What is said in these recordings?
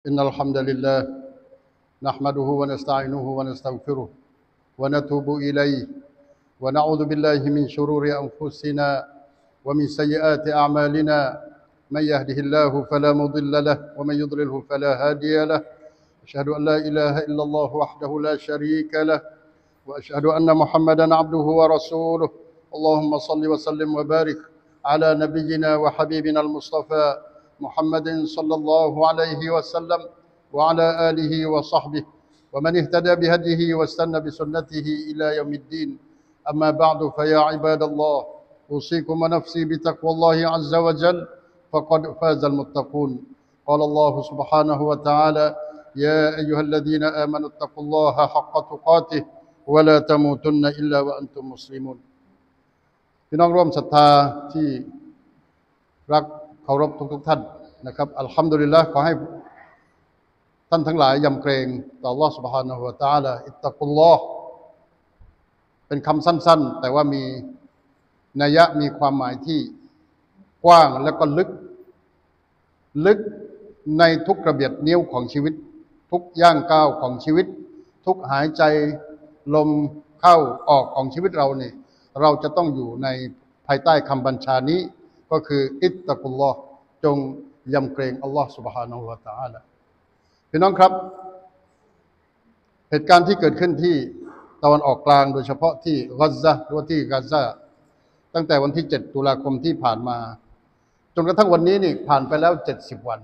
إن الحمد لله نحمده ونستعينه ونستغفره ونتوب إليه ونعوذ بالله من شرور أنفسنا ومن سيئات أعمالنا من يهده الله فلا مضل له ومن يضلله فلا هادي له أشهد أن لا إله إلا الله وحده لا شريك له وأشهد أن محمدا عبده ورسوله اللهم صل وسلم وبارك على نبينا وحبيبنا المصطفى محمد صلى الله عليه وسلم وعلى آله وصحبه ومن اهتدى بهديه واستنى بسنته إلى يوم الدين أما بعد فيا عباد الله أوصيكم ونفسي بتقوى الله عز وجل فقد فاز المتقون قال الله سبحانه وتعالى يا أيها الذين آمنوا اتقوا الله حق تقاته ولا تموتن إلا وأنتم مسلمون พี่น้องร่วมศรัทธาที่รักเคารพทุกท่านนะครับอัลฮัมดุลิลละห์ขอให้ท่านทั้งหลายยำเกรงต่อ Allah سبحانه และ تعالى อิตตักุลลอฮ์เป็นคำสั้นๆแต่ว่ามีนัยยะมีความหมายที่กว้างและก็ลึกในทุกระเบียดนิ้วของชีวิตทุกย่างก้าวของชีวิตทุกหายใจลมเข้าออกของชีวิตเราเนี่ยเราจะต้องอยู่ในภายใต้คำบัญชานี้ก็คืออิตตักุลลอฮ์จงยำเกรงอัลลอฮ์ سبحانه และ تعالى พี่น้องครับเหตุการณ์ที่เกิดขึ้นที่ตะวันออกกลางโดยเฉพาะที่กัซซะหรือว่าที่กาซาตั้งแต่วันที่7ตุลาคมที่ผ่านมาจนกระทั่งวันนี้นี่ผ่านไปแล้ว70วัน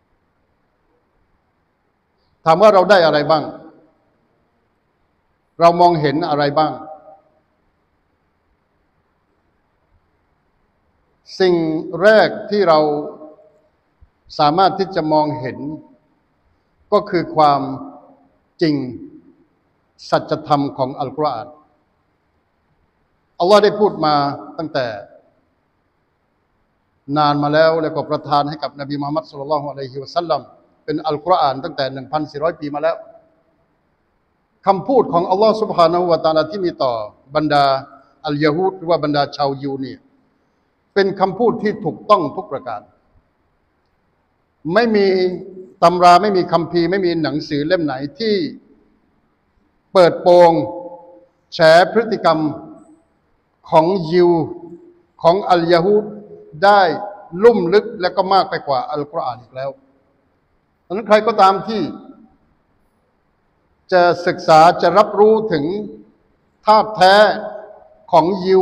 ถามว่าเราได้อะไรบ้างเรามองเห็นอะไรบ้างสิ่งแรกที่เราสามารถที่จะมองเห็นก็คือความจริงสัจธรรมของอัลกุรอานอัลลอฮ์ได้พูดมาตั้งแต่นานมาแล้วแล้วก็ประทานให้กับนบีมุฮัมมัดศ็อลลัลลอฮุอะลัยฮิวะซัลลัมเป็นอัลกุรอานตั้งแต่ 1,400 ปีมาแล้วคำพูดของอัลลอฮ์ซุบฮานะฮูวะตะอาลาที่มีต่อบรรดาอัลยะฮูดหรือว่าบรรดาชาวยิวเนี่ยเป็นคำพูดที่ถูกต้องทุกประการไม่มีตำราไม่มีคัมภีร์ไม่มีหนังสือเล่มไหนที่เปิดโปงแฉพฤติกรรมของยิวของอัลยะฮูดได้ลุ่มลึกและก็มากไปกว่าอัลกุรอานอีกแล้วดังนั้นใครก็ตามที่จะศึกษาจะรับรู้ถึงธาตุแท้ของยิว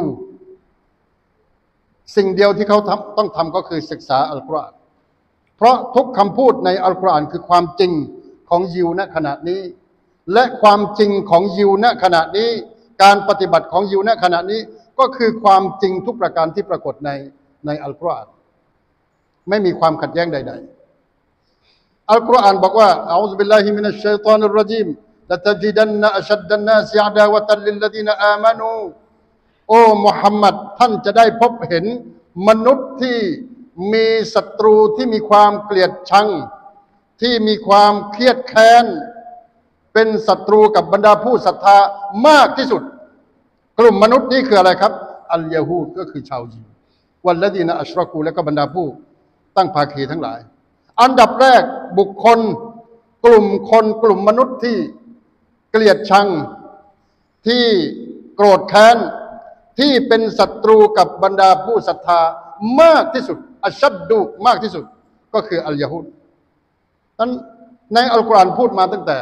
สิ่งเดียวที่เขาต้องทำก็คือศึกษาอัลกุรอานเพราะทุกคำพูดในอัลกุรอานคือความจริงของยิวณขณะนี้และความจริงของยิวณขณะนี้การปฏิบัติของยิวณขณะนี้ก็คือความจริงทุกประการที่ปรากฏในอัลกุรอานไม่มีความขัดแย้งใดๆอัลกุรอานบอกว่าอะอูซุบิลลาฮิมินัชชัยฏอนิรเราะญีมละตัจิดันนะอัชัดดันนาสอะดาวะตัลลิลลซีนาอามานูโอ้มุฮัมมัดท่านจะได้พบเห็นมนุษย์ที่มีศัตรูที่มีความเกลียดชังที่มีความเครียดแค้นเป็นศัตรูกับบรรดาผู้ศรัทธามากที่สุดกลุ่มมนุษย์นี้คืออะไรครับอัลยะฮูดก็คือชาวยิววัลลดีนะอัชรอกูและก็บรรดาผู้ตั้งภาคีทั้งหลายอันดับแรกบุคคลกลุ่มมนุษย์ที่เกลียดชังที่โกรธแค้นที่เป็นศัตรูกับบรรดาผู้ศรัทธามากที่สุดอัชชัดดุมากที่สุดก็คืออัลยะฮูดนั้นในอัลกุรอานพูดมาตั้งแต่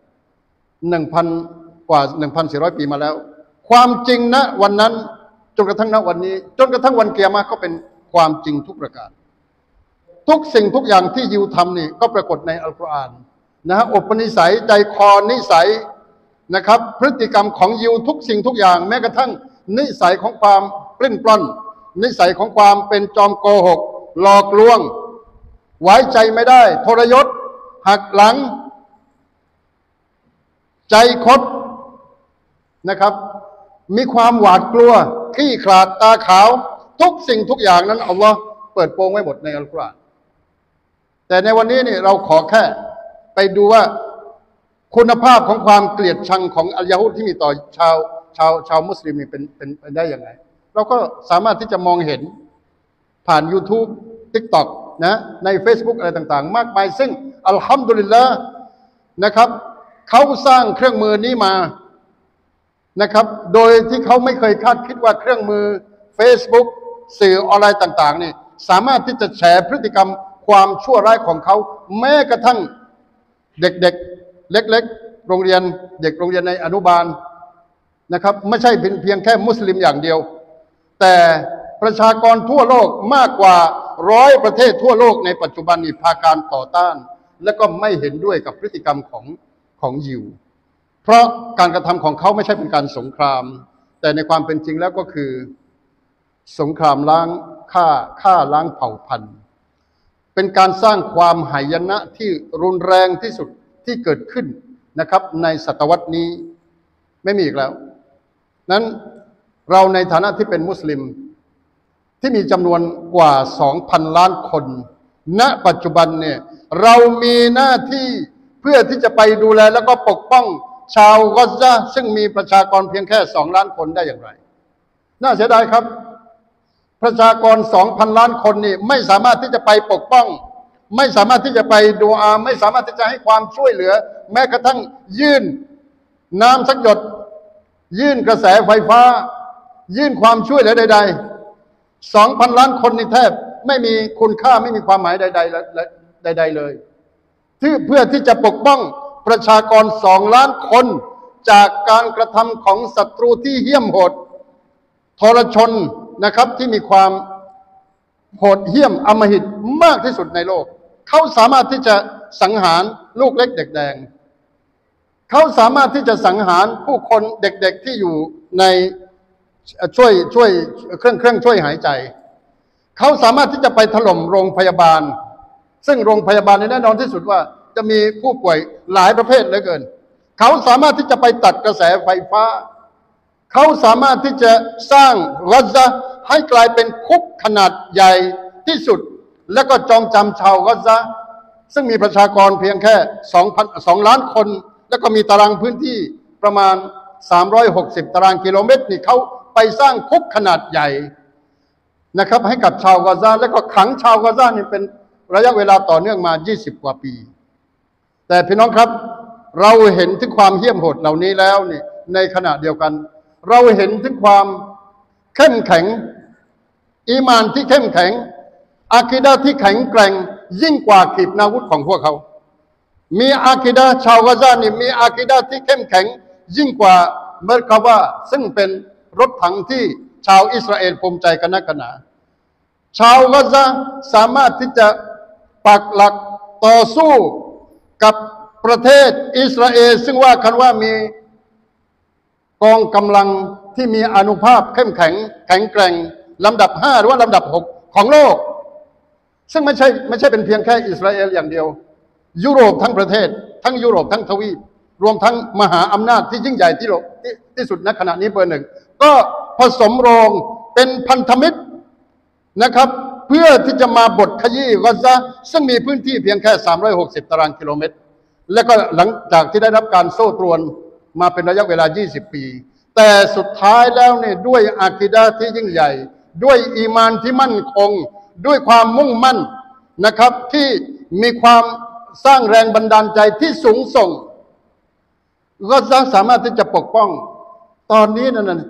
1,000 กว่า 1,400 ปีมาแล้วความจริงณวันนั้นจนกระทั่งณวันนี้จนกระทั่งวันกิยามะห์ก็เป็นความจริงทุกประการทุกสิ่งทุกอย่างที่ยิวทำนี่ก็ปรากฏในอัลกุรอานนะฮะอุปนิสัยใจคอนิสัยนะครับพฤติกรรมของยิวทุกสิ่งทุกอย่างแม้กระทั่งนิสัยของความปลิ้นปล้อนนิสัยของความเป็นจอมโกหกหลอกลวงไว้ใจไม่ได้ทรยศหักหลังใจคดนะครับมีความหวาดกลัวขี้ขลาดตาขาวทุกสิ่งทุกอย่างนั้นอัลลอฮ์เปิดโปงไว้หมดในอัลกุรอานแต่ในวันนี้นี่เราขอแค่ไปดูว่าคุณภาพของความเกลียดชังของอัลยะฮูดที่มีต่อชาวมุสลิมนี่เป็นได้ยังไงเราก็สามารถที่จะมองเห็นผ่าน YouTube TikTok นะใน Facebook อะไรต่างๆมากมายซึ่งอัลฮัมดุลิลละห์นะครับเขาสร้างเครื่องมือนี้มานะครับโดยที่เขาไม่เคยคาดคิดว่าเครื่องมือ Facebook สื่อออนไลน์ต่างๆนี่สามารถที่จะแฉพฤติกรรมความชั่วร้ายของเขาแม้กระทั่งเด็กๆเล็กๆโรงเรียนเด็กโรงเรียนในอนุบาลนะครับไม่ใช่เป็นเพียงแค่มุสลิมอย่างเดียวแต่ประชากรทั่วโลกมากกว่า100ประเทศทั่วโลกในปัจจุบันนี้พาการต่อต้านและก็ไม่เห็นด้วยกับพฤติกรรมของยิวเพราะการกระทำของเขาไม่ใช่เป็นการสงครามแต่ในความเป็นจริงแล้วก็คือสงครามล้างฆ่าล้างเผ่าพันธุ์เป็นการสร้างความหายนะที่รุนแรงที่สุดที่เกิดขึ้นนะครับในศตวรรษนี้ไม่มีอีกแล้วนั้นเราในฐานะที่เป็นมุสลิมที่มีจำนวนกว่า 2,000 ล้านคนณปัจจุบันเนี่ยเรามีหน้าที่เพื่อที่จะไปดูแลแล้วก็ปกป้องชาวกอซาซึ่งมีประชากรเพียงแค่2 ล้านคนได้อย่างไรน่าเสียดายครับประชากร 2,000 ล้านคนนี่ไม่สามารถที่จะไปปกป้องไม่สามารถที่จะไปดูอาไม่สามารถที่จะให้ความช่วยเหลือแม้กระทั่งยื่นน้ำสักหยดยื่นกระแสไฟฟ้ายื่นความช่วยเหลือใดๆ 2,000 ล้านคนนี่แทบไม่มีคุณค่าไม่มีความหมายใดๆเลยเพื่อที่จะปกป้องประชากร2 ล้านคนจากการกระทำของศัตรูที่เหี้ยมโหดทรชนนะครับที่มีความโหดเหี้ยมอำมหิตมากที่สุดในโลกเขาสามารถที่จะสังหารลูกเล็กเด็กแดงเขาสามารถที่จะสังหารผู้คนเด็กๆที่อยู่ในช่วยเครื่องช่วยหายใจเขาสามารถที่จะไปถล่มโรงพยาบาลซึ่งโรงพยาบาลแน่นอนที่สุดว่าจะมีผู้ป่วยหลายประเภทเหลือเกินเขาสามารถที่จะไปตัดกระแสไฟฟ้าเขาสามารถที่จะสร้างกอซาให้กลายเป็นคุกขนาดใหญ่ที่สุดและก็จองจำชาวกอซาซึ่งมีประชากรเพียงแค่2 ล้านคนแล้วก็มีตารางพื้นที่ประมาณ360ตารางกิโลเมตรนี่เขาไปสร้างคุกขนาดใหญ่นะครับให้กับชาวกอซาและก็ขังชาวกอซานี่เป็นระยะเวลาต่อเนื่องมา20 กว่าปีแต่พี่น้องครับเราเห็นถึงความเหี้ยมโหดเหล่านี้แล้วนี่ในขณะเดียวกันเราเห็นถึงความเข้มแข็งอีมานที่เข้มแข็งอากีดะห์ที่แข็งแกร่งยิ่งกว่าขีปนาวุธของพวกเขามีอากีดะห์ชาวกอซานี่มีอากีดะห์ที่เข้มแข็งยิ่งกว่าเมอร์คาวาซึ่งเป็นรถถังที่ชาวอิสราเอลภูมิใจกันนักหนาชาวกอซาสามารถที่จะปักหลักต่อสู้กับประเทศอิสราเอลซึ่งว่ากันว่ามีกองกำลังที่มีอานุภาพเข้มแข็งแข็งแกร่งลำดับ5หรือว่าลำดับ6ของโลกซึ่งไม่ใช่เป็นเพียงแค่อิสราเอลอย่างเดียวยุโรปทั้งประเทศทั้งยุโรปทั้งทวีปรวมทั้งมหาอำนาจที่ยิ่งใหญ่ที่สุดณขณะนี้เบอร์ 1ก็ผสมโรงเป็นพันธมิตรนะครับเพื่อที่จะมาบดขยี้กอซาซึ่งมีพื้นที่เพียงแค่360ตารางกิโลเมตรและก็หลังจากที่ได้รับการโซ่ตรวนมาเป็นระยะเวลา20 ปีแต่สุดท้ายแล้วเนี่ยด้วยอากีดะห์ที่ยิ่งใหญ่ด้วยอีมานที่มั่นคงด้วยความมุ่งมั่นนะครับที่มีความสร้างแรงบันดาลใจที่สูงส่งก็สามารถที่จะปกป้องตอนนี้นั่น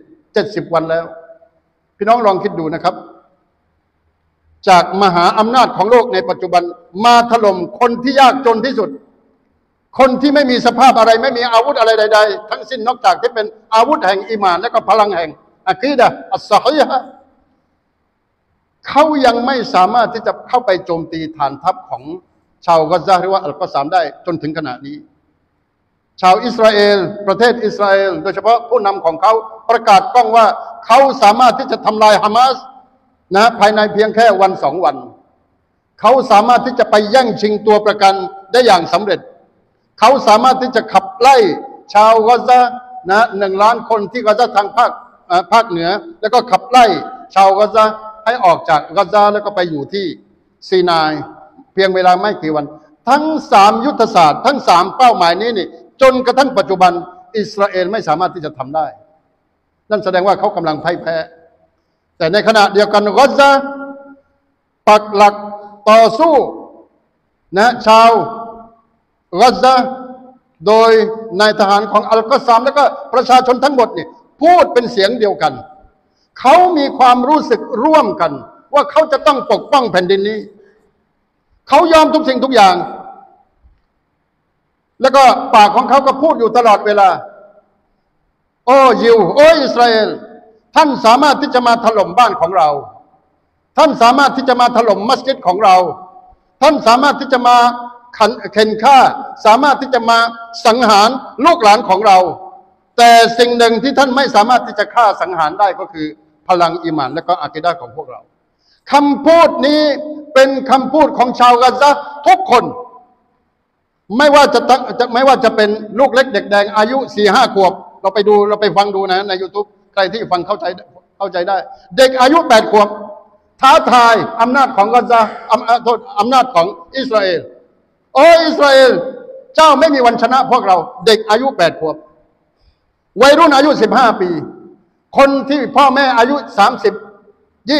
70 วันแล้วพี่น้องลองคิดดูนะครับจากมหาอำนาจของโลกในปัจจุบันมาถล่มคนที่ยากจนที่สุดคนที่ไม่มีสภาพอะไรไม่มีอาวุธอะไรใดๆทั้งสิ้นนอกจากที่เป็นอาวุธแห่งอีหม่านและก็พลังแห่งอะกีดะห์อัสซอฮีฮะห์เขายังไม่สามารถที่จะเข้าไปโจมตีฐานทัพของชาวกอซาหรือว่าอัลกอซามได้จนถึงขณะนี้ชาวอิสราเอลประเทศอิสราเอลโดยเฉพาะผู้นำของเขาประกาศกล้องว่าเขาสามารถที่จะทำลายฮามาสนะภายในเพียงแค่วัน2 วันเขาสามารถที่จะไปแย่งชิงตัวประกันได้อย่างสำเร็จเขาสามารถที่จะขับไล่ชาวกอซานะ1 ล้านคนที่กอซาทางภาคเหนือแล้วก็ขับไล่ชาวกอซาให้ออกจากกอซาแล้วก็ไปอยู่ที่ซีนายเพียงเวลาไม่กี่วันทั้ง3ยุทธศาสตร์ทั้ง3เป้าหมายนี้นี่จนกระทั่งปัจจุบันอิสราเอลไม่สามารถที่จะทำได้นั่นแสดงว่าเขากำลังพ่ายแพ้แต่ในขณะเดียวกันกอซาปักหลักต่อสู้นะชาวกัซซาโดยนายทหารของอัลกัสซามแล้วก็ประชาชนทั้งหมดเนี่ยพูดเป็นเสียงเดียวกันเขามีความรู้สึกร่วมกันว่าเขาจะต้องปกป้องแผ่นดินนี้เขายอมทุกสิ่งทุกอย่างแล้วก็ปากของเขาก็พูดอยู่ตลอดเวลาโอ้ยิวโอ้อิสราเอลท่านสามารถที่จะมาถล่มบ้านของเราท่านสามารถที่จะมาถล่มมัสยิดของเราท่านสามารถที่จะมาเข็นฆ่าสามารถที่จะมาสังหารลูกหลานของเราแต่สิ่งหนึ่งที่ท่านไม่สามารถที่จะฆ่าสังหารได้ก็คือพลังอีหม่านและก็อากีดะห์ของพวกเราคำพูดนี้เป็นคำพูดของชาวกาซาทุกคนไม่ว่าจะเป็นลูกเล็กเด็กแดงอายุ 4-5 ขวบเราไปฟังดูนะใน YouTube ใครที่ฟังเข้าใจได้เด็กอายุ 8 ขวบท้าทายอำนาจของกาซาอำนาจของอิสราเอลโอ้อิสราเอลเจ้าไม่มีวันชนะพวกเราเด็กอายุ 8 ขวบวัยรุ่นอายุ 15 ปีคนที่พ่อแม่อายุ 30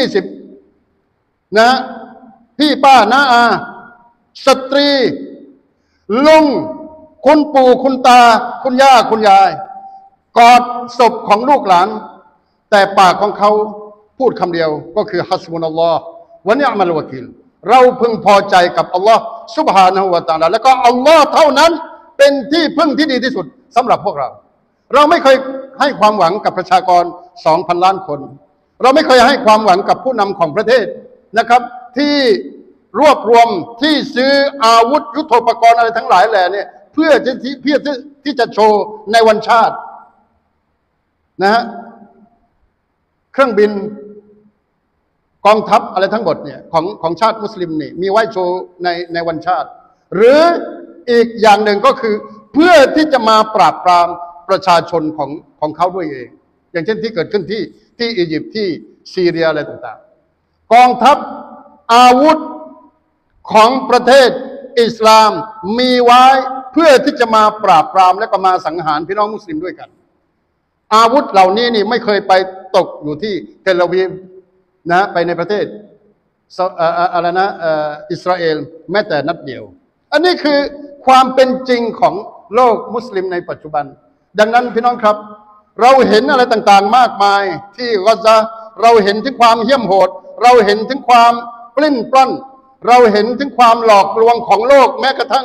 20นะพี่ป้าน้าอาสตรีลุงคุณปู่คุณตาคุณย่าคุณยายกอดศพของลูกหลานแต่ปากของเขาพูดคำเดียวก็คือฮัสบุนัลลอฮ์วะนิอ์มัลวะกีลเราพึงพอใจกับอัลลอฮ์ซุบฮานะฮูวะตะอาลาแล้วก็อัลลอฮ์เท่านั้นเป็นที่พึ่งที่ดีที่สุดสำหรับพวกเราเราไม่เคยให้ความหวังกับประชากร 2,000 ล้านคนเราไม่เคยให้ความหวังกับผู้นำของประเทศนะครับที่รวบรวมที่ซื้ออาวุธยุทโธปกรณ์อะไรทั้งหลายแหล่เนี่ยเพื่อที่จะโชว์ในวันชาตินะฮะเครื่องบินกองทัพอะไรทั้งหมดเนี่ยของชาติมุสลิมนี่มีไว้โชว์ในวันชาติหรืออีกอย่างหนึ่งก็คือเพื่อที่จะมาปราบปรามประชาชนของเขาด้วยเองอย่างเช่นที่เกิดขึ้นที่อียิปต์ที่ซีเรียอะไรต่างๆกองทัพอาวุธของประเทศอิสลามมีไว้เพื่อที่จะมาปราบปรามและก็มาสังหารพี่น้องมุสลิมด้วยกันอาวุธเหล่านี้นี่ไม่เคยไปตกอยู่ที่เทลอาวีฟนะไปในประเทศอะไรนะอิสราเอลแม้แต่นัดเดียวอันนี้คือความเป็นจริงของโลกมุสลิมในปัจจุบันดังนั้นพี่น้องครับเราเห็นอะไรต่างๆมากมายที่กาซาเราเห็นถึงความเหี้ยมโหดเราเห็นถึงความปลิ้นปล้อนเราเห็นถึงความหลอกลวงของโลกแม้กระทั่ง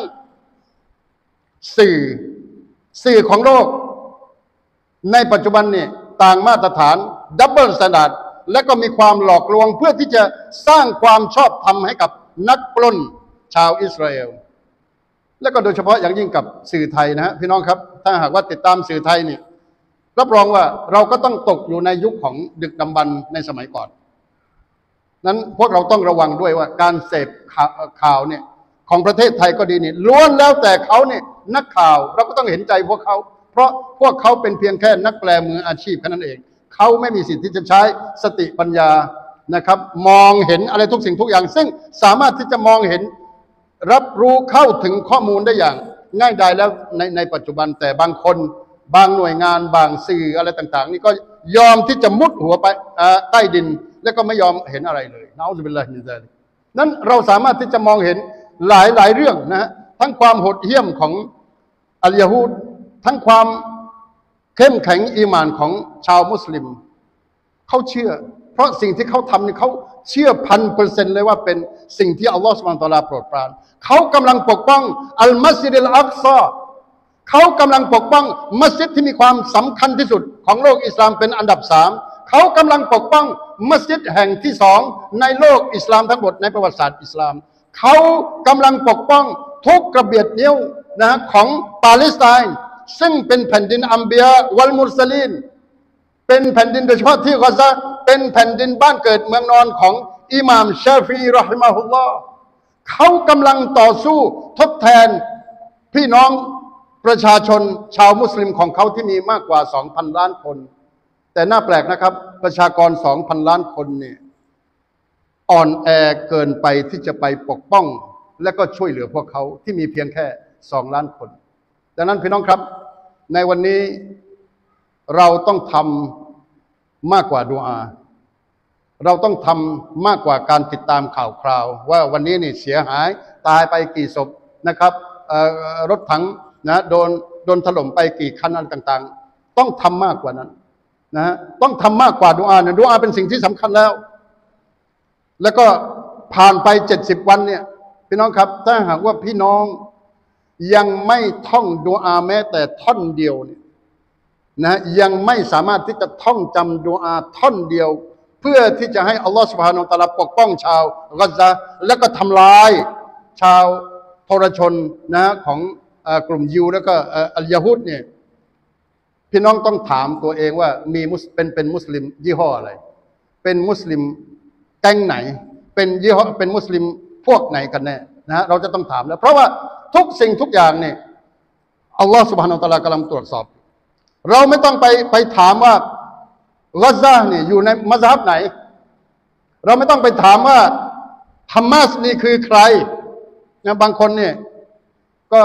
สื่อของโลกในปัจจุบันเนี่ยต่างมาตรฐานดับเบิลสแตนดาร์ดและก็มีความหลอกลวงเพื่อที่จะสร้างความชอบธรรมให้กับนักปล้นชาวอิสราเอลและก็โดยเฉพาะอย่างยิ่งกับสื่อไทยนะฮะพี่น้องครับถ้าหากว่าติดตามสื่อไทยนี่รับรองว่าเราก็ต้องตกอยู่ในยุคของดึกดำบรรพ์ในสมัยก่อนนั้นพวกเราต้องระวังด้วยว่าการเสพข่าวเนี่ยของประเทศไทยก็ดีนี่ล้วนแล้วแต่เขาเนี่ยนักข่าวเราก็ต้องเห็นใจพวกเขาเพราะพวกเขาเป็นเพียงแค่นักแปลมืออาชีพแค่นั้นเองเขาไม่มีสิทธิ์ที่จะใช้สติปัญญานะครับมองเห็นอะไรทุกสิ่งทุกอย่างซึ่งสามารถที่จะมองเห็นรับรู้เข้าถึงข้อมูลได้อย่างง่ายดายแล้วในปัจจุบันแต่บางคนบางหน่วยงานบางสื่ออะไรต่างๆนี่ก็ยอมที่จะมุดหัวไปใต้ดินแล้วก็ไม่ยอมเห็นอะไรเลยนะอูซุบิลลาฮิมินซาลิกนั้นเราสามารถที่จะมองเห็นหลายเรื่องนะฮะทั้งความโหดเหี้ยมของอัลยะฮูดทั้งความเข้มแข็งอีหม่านของชาวมุสลิมเขาเชื่อเพราะสิ่งที่เขาทำนี่เขาเชื่อ1,000%เลยว่าเป็นสิ่งที่อัลลอฮฺซุบฮานะฮูวะตะอาลาโปรดปรานเขากำลังปกป้องอัลมัสยิดอัลอักซอเขากำลังปกป้องมัสยิดที่มีความสำคัญที่สุดของโลกอิสลามเป็นอันดับ3เขากำลังปกป้องมัสยิดแห่งที่2ในโลกอิสลามทั้งหมดในประวัติศาสตร์อิสลามเขากำลังปกป้องทุกกระเบียดนิ้วนะของปาเลสไตน์ซึ่งเป็นแผ่นดินอัมบิยะวัลมุรสลีนเป็นแผ่นดินโดยเฉพาะที่กาซาเป็นแผ่นดินบ้านเกิดเมืองนอนของอิหม่ามชาฟีอีเราะฮิมะฮุลลอฮ์เขากำลังต่อสู้ทดแทนพี่น้องประชาชนชาวมุสลิมของเขาที่มีมากกว่า 2,000 ล้านคนแต่น่าแปลกนะครับประชากร 2,000 ล้านคนเนี่ยอ่อนแอเกินไปที่จะไปปกป้องและก็ช่วยเหลือพวกเขาที่มีเพียงแค่2 ล้านคนดังนั้นพี่น้องครับในวันนี้เราต้องทำมากกว่าดุอาเราต้องทำมากกว่าการติดตามข่าวคราวว่าวันนี้นี่เสียหายตายไปกี่ศพนะครับรถถังนะโดนถล่มไปกี่คันอะไรต่างๆต้องทำมากกว่านั้นนะต้องทำมากกว่าดุอาเนี่ยดุอาเป็นสิ่งที่สำคัญแล้วก็ผ่านไป70 วันเนี่ยพี่น้องครับถ้าหากว่าพี่น้องยังไม่ท่องดุอาแม้แต่ท่อนเดียวเนี่ยนะยังไม่สามารถที่จะท่องจำดุอาท่อนเดียวเพื่อที่จะให้อัลลอฮฺซุบฮานะฮูวะตะอาลาปกป้องชาวกอซาแล้วก็ทำลายชาวทรชนนะของกลุ่มยิวแล้วก็อัลยะฮูดเนี่ยพี่น้องต้องถามตัวเองว่าเป็นมุสลิมยี่ห้ออะไรเป็นมุสลิมแก๊งไหนเป็นยี่ห้อเป็นมุสลิมพวกไหนกันแน่นะเราจะต้องถามแล้วเพราะว่าทุกสิ่งทุกอย่างเนี่ยอัลลอฮฺซุบฮานะฮูวะตะอาลากำลังตรวจสอบเราไม่ต้องไปถามว่ากอซาเนี่ยอยู่ในมัซฮับไหนเราไม่ต้องไปถามว่าฮัมมาสนี่คือใครนะบางคนเนี่ยก็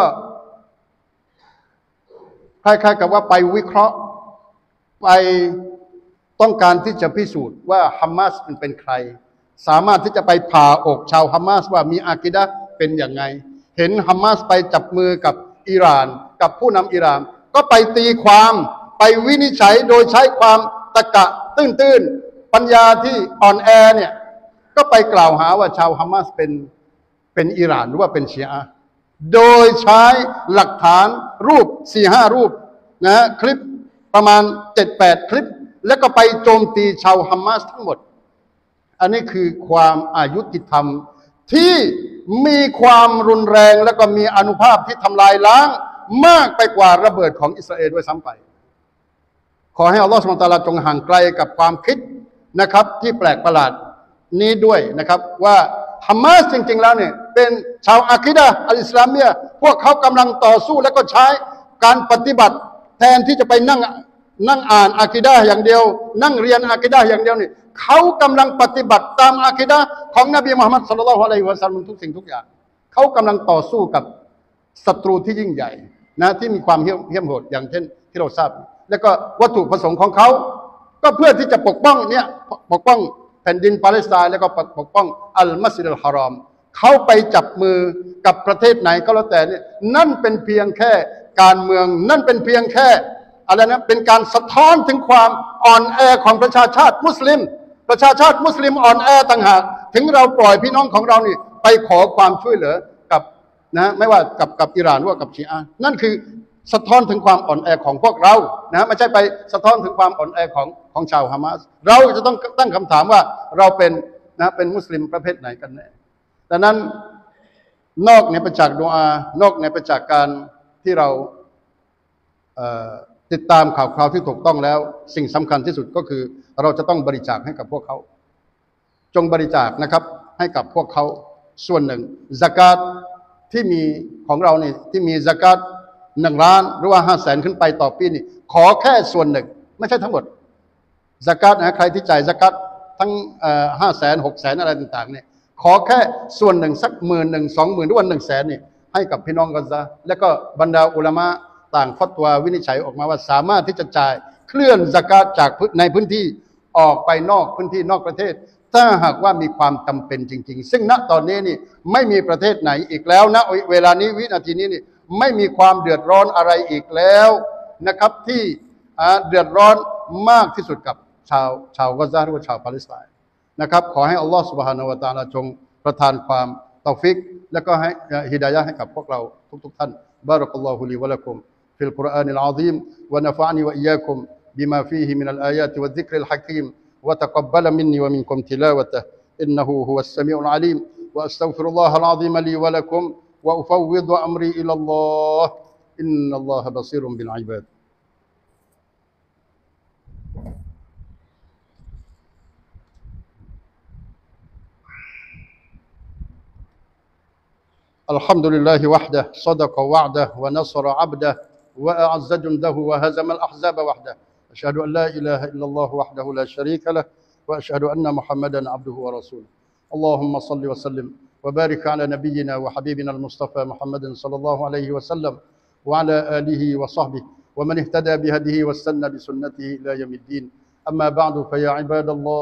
คล้ายๆกับว่าไปวิเคราะห์ไปต้องการที่จะพิสูจน์ว่าฮัมมาสเป็นใครสามารถที่จะไปผ่าอกชาวฮัมมาสว่ามีอากีดะห์เป็นอย่างไงเห็นฮัมมาสไปจับมือกับอิหร่านกับผู้นำอิหร่านก็ไปตีความไปวินิจฉัยโดยใช้ความตะกะตื้นๆปัญญาที่อ่อนแอเนี่ยก็ไปกล่าวหาว่าชาวฮัมมาสเป็นอิหร่านหรือว่าเป็นชีอะห์โดยใช้หลักฐานรูป 4-5 รูปนะคลิปประมาณ 7-8 คลิปแล้วก็ไปโจมตีชาวฮัมมาสทั้งหมดอันนี้คือความอายุติธรรมที่มีความรุนแรงและก็มีอานุภาพที่ทำลายล้างมากไปกว่าระเบิดของอิสราเอลด้วยซ้ำไปขอให้อัลลอฮฺซุบฮานะฮูวะตะอาลาจงห่างไกลกับความคิดนะครับที่แปลกประหลาดนี้ด้วยนะครับว่าฮัมมาสจริงๆแล้วเนี่ยเป็นชาวอากีดะห์อัลอิสลามียะห์พวกเขากำลังต่อสู้และก็ใช้การปฏิบัติแทนที่จะไปนั่งอ่านอากีดะห์อย่างเดียวนั่งเรียนอากีดะห์อย่างเดียวนี่เขากำลังปฏิบัติตามอากีดะห์ของนบีมุฮัมมัดศ็อลลัลลอฮุอะลัยฮิวะซัลลัมทุกสิ่งทุกอย่างเขากำลังต่อสู้กับศัตรูที่ยิ่งใหญ่นะที่มีความเหี้ยมโหดอย่างเช่นที่เราทราบแล้วก็วัตถุประสงค์ของเขาก็เพื่อที่จะปกป้องแผ่นดินปาเลสไตน์แล้วก็ปกป้องอัลมัสยิดอัลฮารอมเขาไปจับมือกับประเทศไหนก็แล้วแต่เนี่ยนั่นเป็นเพียงแค่การเมืองนั่นเป็นเพียงแค่อะไรนะเป็นการสะท้อนถึงความอ่อนแอของประชาชาติมุสลิมอ่อนแอต่างหากถึงเราปล่อยพี่น้องของเรานี่ไปขอความช่วยเหลือกับนะไม่ว่ากับอิหร่านหรือว่ากับชีอะห์นั่นคือสะท้อนถึงความอ่อนแอของพวกเรานะไม่ใช่ไปสะท้อนถึงความอ่อนแอของชาวฮามาสเราจะต้องตั้งคำถามว่าเราเป็นมุสลิมประเภทไหนกันแน่ดังนั้นนอกเหนือไปจากดุอานอกเหนือไปจากการที่เราติดตามข่าวคราวที่ถูกต้องแล้วสิ่งสำคัญที่สุดก็คือเราจะต้องบริจาคให้กับพวกเขาจงบริจาคนะครับให้กับพวกเขาส่วนหนึ่งซะกาตที่มีของเรานี่ที่มีซะกาต1 ล้านหรือว่า500,000ขึ้นไปต่อปีนี่ขอแค่ส่วนหนึ่งไม่ใช่ทั้งหมดซะกาตนะใครที่จ่ายซะกาตทั้ง500,000 600,000อะไรต่างๆเนี่ยขอแค่ส่วนหนึ่งสัก10,000 20,000หรือว่า100,000นี่ให้กับพี่น้องกอซาแล้วก็บรรดาอุลามะต่างฟัตวาวินิจฉัยออกมาว่าสามารถที่จะจ่ายเคลื่อนซะกาตจากในพื้นที่ออกไปนอกพื้นที่นอกประเทศถ้าหากว่ามีความจำเป็นจริงๆซึ่งณตอนนี้นี่ไม่มีประเทศไหนอีกแล้วณเวลานี้วินาทีนี้นี่ไม่มีความเดือดร้อนอะไรอีกแล้วนะครับที่เดือดร้อนมากที่สุดกับชาวกอซาหรือว่าชาวปาเลสไตน์นะครับขอให้อัลลอฮฺซุบฮานะฮูวะตะอาลาจงประทานความตอฟิกและก็ให้ฮิดายะห์ให้กับพวกเราทุกท่านบารักัลลอฮุลีวะละกุมฟิลกุรอานิลอะซีมวะนะฟะอะนีวะอิยากุมบิมาฟีฮิมินัลอายาติวัซซิกริลฮะกีมวะตะกับบะละมินนีวะมินกุมติลาวะตะฮ์อินนะฮูฮุวัสสะมีอุลอะลีมวะอัสตัฆฟิรุลลอฮะลอะซีมลีวะละกุมوأفوض أمري إلى الله إن الله بصير بالعباد الحمد لله وحده صدق وعده ونصر عبده وأعز جنده وهزم الأحزاب وحده أشهد أن لا إله إلا الله وحده لا شريك له وأشهد أن محمدا عبده ورسوله اللهم صل وسلم وبارك على نبينا وحبيبنا المصطفى محمد صلى الله عليه وسلم وعلى آله وصحبه ومن اهتدى بهديه واستنى بسنته إلى يوم الدين أما بعد فيا عباد الله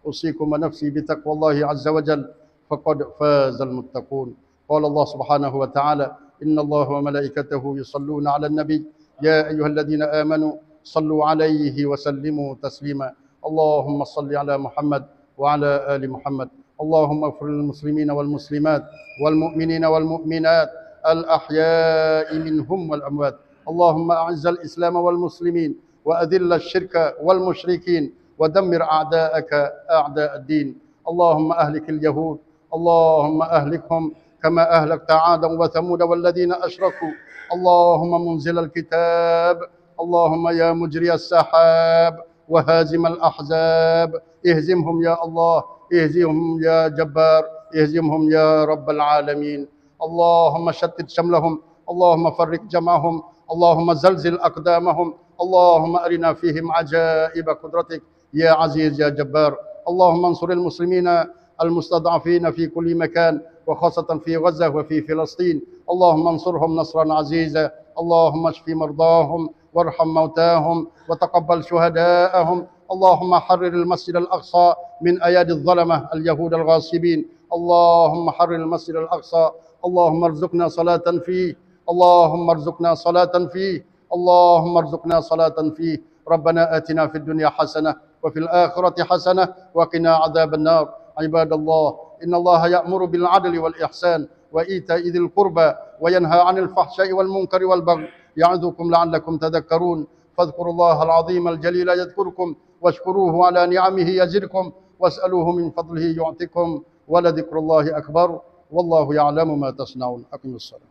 أوصيكم ونفسي بتقوى الله عز وجل فقد فاز المتقون. قال الله سبحانه وتعالى: إن الله وملائكته يصلون على النبي يا أيها الذين آمنوا صلوا عليه وسلموا تسليما. اللهم صل على محمد وعلى آل محمد. اللهم اغفر للمسلمين والمسلمات والمؤمنين والمؤمنات الأحياء منهم والأموات. اللهم أعز الإسلام والمسلمين وأذل الشرك والمشركين ودمر أعداءك أعداء الدين. اللهم أهلك اليهود، اللهم أهلكهم كما أهلكت عادا وثمود والذين أشركوا. اللهم منزل الكتاب، اللهم يا مجري السحاب وهازم الأحزاب، اهزمهم يا الله، اهزمهم يا جبار، اهزمهم يا رب العالمين. اللهم شتت شملهم، اللهم فرق جمعهم، اللهم زلزل أقدامهم، اللهم أرنا فيهم عجائب قدرتك يا عزيز يا جبار. اللهم انصر المسلمين المستضعفين في كل مكان وخاصة في غزة وفي فلسطين. اللهم انصرهم نصرا عزيزا. اللهم اشف مرضاهم وارحم موتاهم وتقبل شهداءهم. اللهم حرر المسجد الأقصى من أيادي الظلمة اليهود الغاصبين. اللهم حرر المسجد الأقصى. اللهم ارزقنا صلاة فيه، اللهم ارزقنا صلاة فيه، اللهم ارزقنا صلاة فيه. ربنا آتنا في الدنيا حسنة وفي الآخرة حسنة وقنا عذاب النار. عباد الله، إن الله يأمر بالعدل والإحسان وإيتاء ذي القربى وينهى عن الفحشاء والمنكر والبغي يعظكم لعلكم تذكرون. فاذكروا الله العظيم الجليل يذكركم واشكروه على نعمه يزدكم واسألوه من فضله يعطكم ولذكر الله أكبر والله يعلم ما تصنعون. أقم الصلاة.